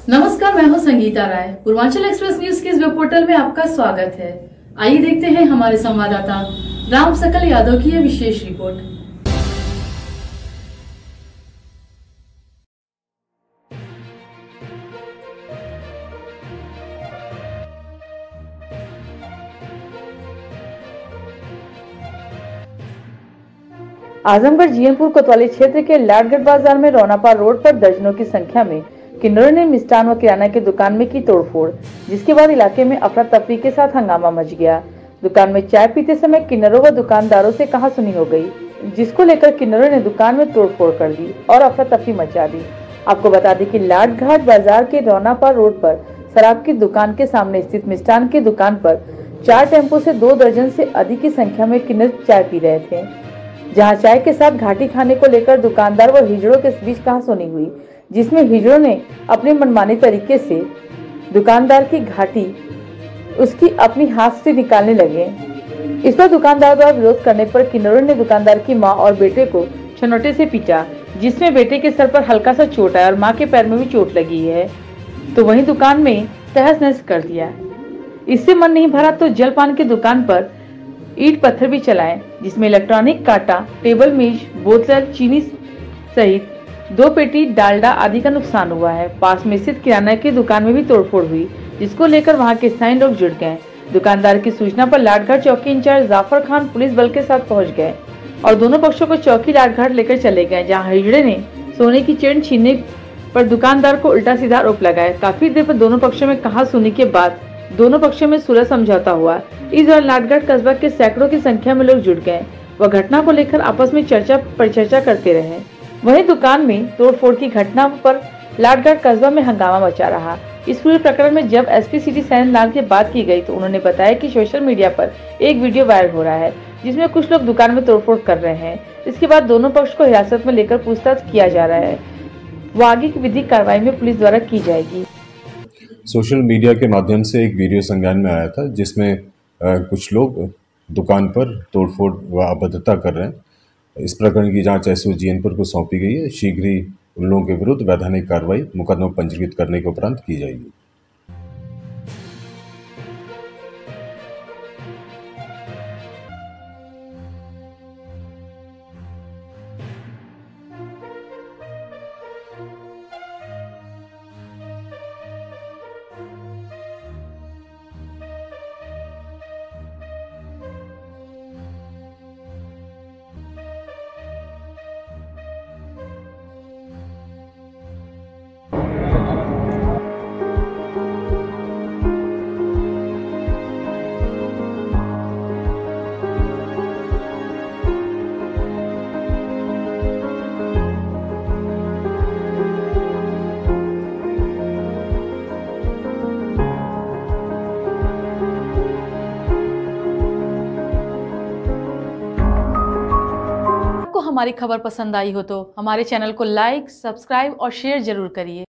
नमस्कार, मैं हूं संगीता राय। पूर्वांचल एक्सप्रेस न्यूज के इस वेब पोर्टल में आपका स्वागत है। आइए देखते हैं हमारे संवाददाता राम सकल यादव की यह विशेष रिपोर्ट। आजमगढ़ जीएमपुर कोतवाली क्षेत्र के लाडगढ़ बाजार में रौनापार रोड पर दर्जनों की संख्या में किन्नरों ने मिष्ठान व किराना की दुकान में की तोड़फोड़, जिसके बाद इलाके में अफरा तफरी के साथ हंगामा मच गया। दुकान में चाय पीते समय किन्नरों व दुकानदारों से कहासुनी हो गई, जिसको लेकर किन्नरों ने दुकान में तोड़फोड़ कर दी और अफरा तफरी मचा दी। आपको बता दें कि लाडघाट बाजार के रौनापार रोड पर शराब की दुकान के सामने स्थित मिष्ठान की दुकान पर 4 टेम्पो से 2 दर्जन से अधिक की संख्या में किन्नर चाय पी रहे थे, जहां चाय के साथ घाटी खाने को लेकर दुकानदार व हिजड़ों के बीच कहासुनी हुई, जिसमें हिजड़ों ने अपने मनमाने तरीके से दुकानदार की घाटी उसकी अपनी हाथ से निकालने लगे। इस पर दुकानदार द्वारा विरोध करने पर किन्नरों ने दुकानदार की मां और बेटे को छनोटे से पीटा, जिसमें बेटे के सर पर हल्का सा चोट है और मां के पैर में भी चोट लगी है, तो वहीं दुकान में तहस नहस कर दिया। इससे मन नहीं भरा तो जलपान की दुकान पर ईंट पत्थर भी चलाए, जिसमें इलेक्ट्रॉनिक कांटा, टेबल मेज, बोतल, चीनी सहित 2 पेटी डालडा आदि का नुकसान हुआ है। पास में स्थित किराना की दुकान में भी तोड़फोड़ हुई, जिसको लेकर वहां के स्थानीय लोग जुट गए। दुकानदार की सूचना पर लाडघाट चौकी इंचार्ज जाफर खान पुलिस बल के साथ पहुंच गए और दोनों पक्षों को चौकी लाडघाट लेकर चले गए, जहाँ हिजड़े ने सोने की चेन छीनने पर दुकानदार को उल्टा सीधा आरोप लगाया। काफी देर पर दोनों पक्षों में कहासुनी के बाद दोनों पक्षों में सुलह समझौता हुआ। इस दौरान लाडघाट कस्बा के सैकड़ों की संख्या में लोग जुट गए व घटना को लेकर आपस में चर्चा परिचर्चा करते रहे। वहीं दुकान में तोड़फोड़ की घटना पर लाडघाट कस्बा में हंगामा मचा रहा। इस पूरे प्रकरण में जब एसपी सिटी सैन लाल से बात की गई तो उन्होंने बताया कि सोशल मीडिया पर एक वीडियो वायरल हो रहा है, जिसमें कुछ लोग दुकान में तोड़फोड़ कर रहे हैं। इसके बाद दोनों पक्ष को हिरासत में लेकर पूछताछ किया जा रहा है। वो आगे की विधिक कार्रवाई में पुलिस द्वारा की जाएगी। सोशल मीडिया के माध्यम से एक वीडियो संज्ञान में आया था, जिसमें कुछ लोग दुकान पर तोड़फोड़ व अभद्रता कर रहे हैं। इस प्रकरण की जांच एसओ जीएनपुर को सौंपी गई है। शीघ्र ही उन लोगों के विरुद्ध वैधानिक कार्रवाई मुकदमा पंजीकृत करने के उपरांत की जाएगी। हमारी खबर पसंद आई हो तो हमारे चैनल को लाइक, सब्सक्राइब और शेयर जरूर करिए।